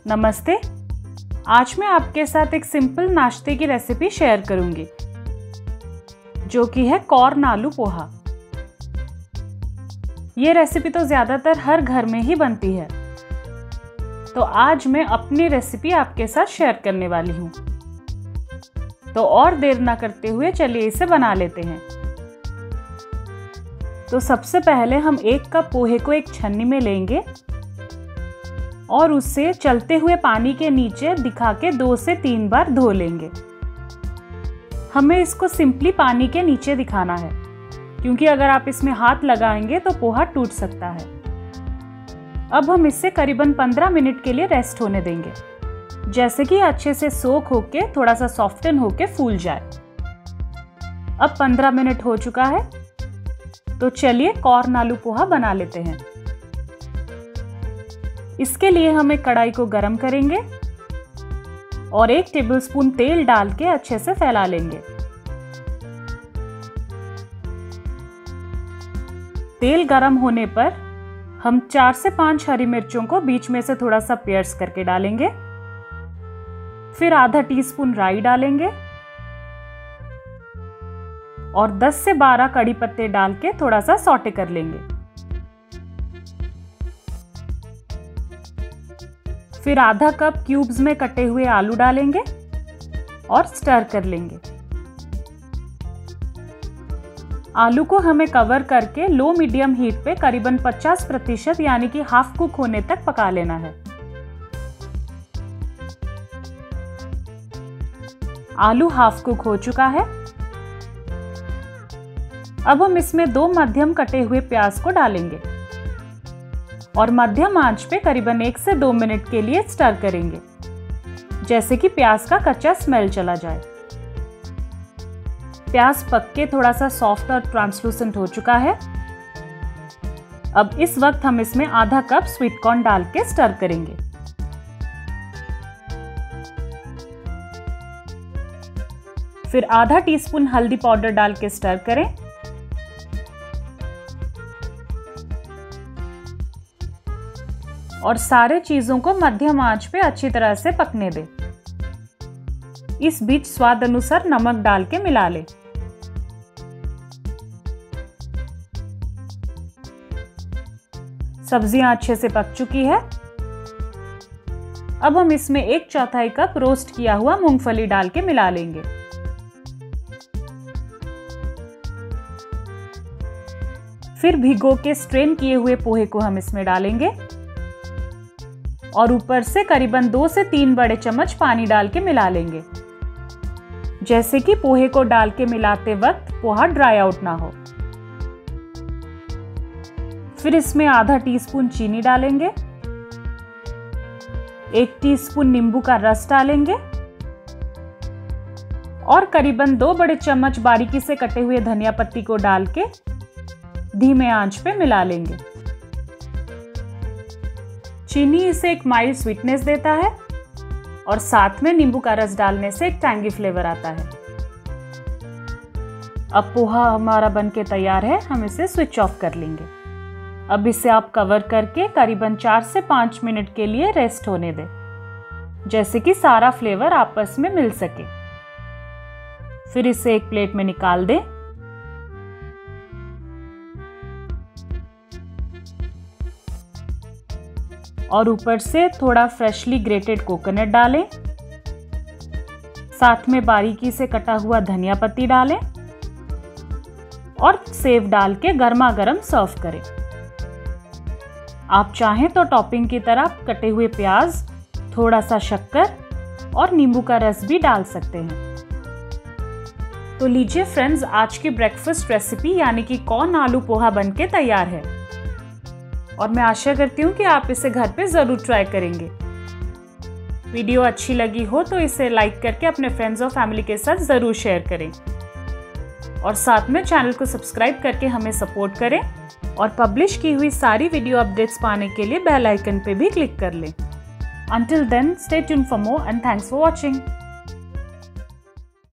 नमस्ते। आज मैं आपके साथ एक सिंपल नाश्ते की रेसिपी शेयर करूंगी जो कि है कॉर्न आलू पोहा। ये रेसिपी तो ज़्यादातर हर घर में ही बनती है, तो आज मैं अपनी रेसिपी आपके साथ शेयर करने वाली हूँ। तो और देर ना करते हुए चलिए इसे बना लेते हैं। तो सबसे पहले हम 1 कप पोहे को एक छन्नी में लेंगे और उससे चलते हुए पानी के नीचे दिखा के 2 से 3 बार धो लेंगे। हमें इसको सिंपली पानी के नीचे दिखाना है, क्योंकि अगर आप इसमें हाथ लगाएंगे तो पोहा टूट सकता है। अब हम इससे करीबन 15 मिनट के लिए रेस्ट होने देंगे, जैसे कि अच्छे से सोक होके थोड़ा सा सॉफ्टन होके फूल जाए। अब 15 मिनट हो चुका है, तो चलिए कॉर्न आलू पोहा बना लेते हैं। इसके लिए हम एक कढ़ाई को गरम करेंगे और 1 टेबलस्पून तेल डाल के अच्छे से फैला लेंगे। तेल गरम होने पर हम 4 से 5 हरी मिर्चों को बीच में से थोड़ा सा पेयर्स करके डालेंगे। फिर आधा टीस्पून राई डालेंगे और 10 से 12 कड़ी पत्ते डाल के थोड़ा सा सौटे कर लेंगे। फिर आधा कप क्यूब्स में कटे हुए आलू डालेंगे और स्टर कर लेंगे। आलू को हमें कवर करके लो मीडियम हीट पे करीबन 50% यानी कि हाफ कुक होने तक पका लेना है। आलू हाफ कुक हो चुका है। अब हम इसमें 2 मध्यम कटे हुए प्याज को डालेंगे और मध्यम आंच पे करीबन 1 से 2 मिनट के लिए स्टर करेंगे, जैसे कि प्याज का कच्चा स्मेल चला जाए। प्याज पक के थोड़ा सा सॉफ्ट और ट्रांसलूसेंट हो चुका है। अब इस वक्त हम इसमें आधा कप स्वीट कॉर्न डाल के स्टर करेंगे। फिर आधा टीस्पून हल्दी पाउडर डाल के स्टर करें। और सारे चीजों को मध्यम आंच पे अच्छी तरह से पकने दें। इस बीच स्वाद अनुसार नमक डाल के मिला लें। सब्जियां अच्छे से पक चुकी है। अब हम इसमें 1/4 कप रोस्ट किया हुआ मूंगफली डाल के मिला लेंगे। फिर भिगो के स्ट्रेन किए हुए पोहे को हम इसमें डालेंगे और ऊपर से करीबन 2 से 3 बड़े चम्मच पानी डाल के मिला लेंगे, जैसे कि पोहे को डाल के मिलाते वक्त पोहा ड्राई आउट ना हो। फिर इसमें आधा टीस्पून चीनी डालेंगे, 1 टीस्पून नींबू का रस डालेंगे और करीबन 2 बड़े चम्मच बारीकी से कटे हुए धनिया पत्ती को डाल के धीमे आंच पे मिला लेंगे। चीनी इसे एक माइल्ड स्वीटनेस देता है और साथ में नींबू का रस डालने से एक टैंगी फ्लेवर आता है। अब पोहा हमारा बनके तैयार है, हम इसे स्विच ऑफ कर लेंगे। अब इसे आप कवर करके करीबन 4 से 5 मिनट के लिए रेस्ट होने दें, जैसे कि सारा फ्लेवर आपस में मिल सके। फिर इसे एक प्लेट में निकाल दें। और ऊपर से थोड़ा फ्रेशली ग्रेटेड कोकोनट डालें, साथ में बारीकी से कटा हुआ धनिया पत्ती डालें और सेव डाल के गर्मा गर्म सर्व करें। आप चाहें तो टॉपिंग की तरह कटे हुए प्याज, थोड़ा सा शक्कर और नींबू का रस भी डाल सकते हैं। तो लीजिए फ्रेंड्स, आज की ब्रेकफास्ट रेसिपी यानी कि कॉर्न आलू पोहा बनके तैयार है और मैं आशा करती हूँ कि आप इसे घर पे ज़रूर ट्राई करेंगे। वीडियो अच्छी लगी हो तो इसे लाइक करके अपने फ्रेंड्स और फैमिली के साथ ज़रूर शेयर करें और साथ में चैनल को सब्सक्राइब करके हमें सपोर्ट करें और पब्लिश की हुई सारी वीडियो अपडेट्स पाने के लिए बेल आइकन पे भी क्लिक कर लें। Until then, stay tuned for more and thanks for watching.